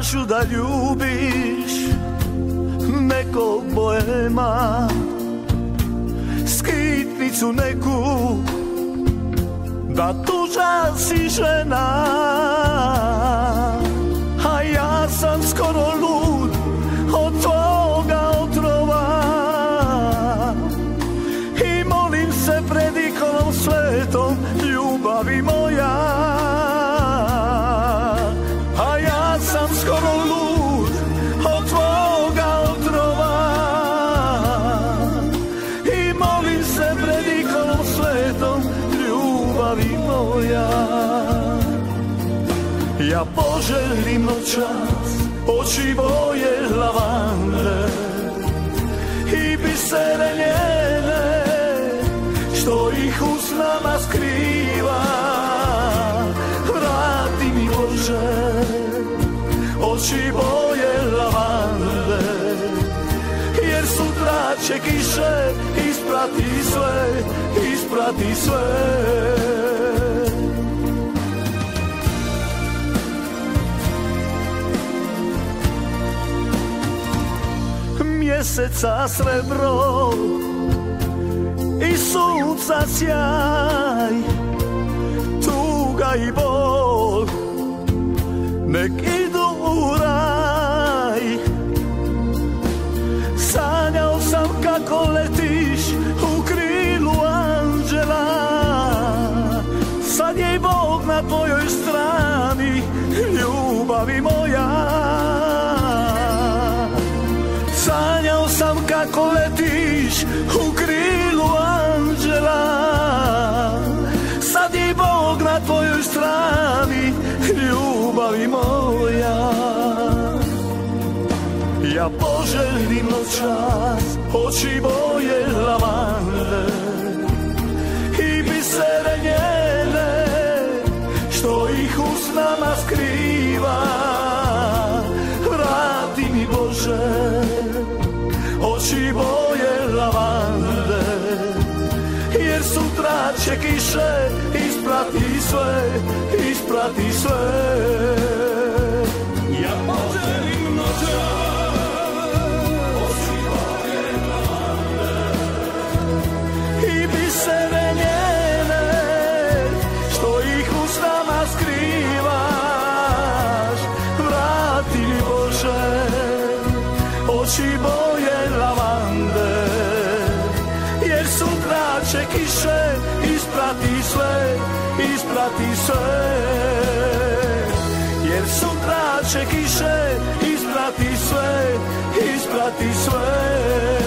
kažu da ljubiš nekog boema, skitnicu neku, da tuža si žena. A ja sam skoro lud od tvoga otrova i molim se pred ikonom svetom, ljubavi moja. A ja sam skoro lud od tvoga otrova i molim se pred ikonom svetom, ljubavi moja. Ja poželim noćas oči boje lavande i bisere njene, što ih usnama skriva. Vrati mi Bože oči boje lavande, jer sutra će kiše isprati sve, isprati sve. Mjeseca srebro i sunca sjaj, tuga i bol nek idu u raj. Sanjao sam kako letiš u krilu anđela, sad je i Bog na tvojoj strani, ljubavi moja. Sanjao sam kako letiš u krilu anđela, sad je Bog na tvojoj strani, ljubavi moja. Ja poželim noćas oči boje lavande i bisere njene, što ih usnama skriva. Vrati mi Bože oči boje lavande, jer sutra će kiše isprati sve, isprati sve. Ja poželim noćas oči boje lavande i bisere njene, što ih usnama skrivaš. Vrati mi Bože oči boje lavande, jer sutra će kiše isprati sve, isprati sve. Jer sutra će kiše isprati sve, isprati sve.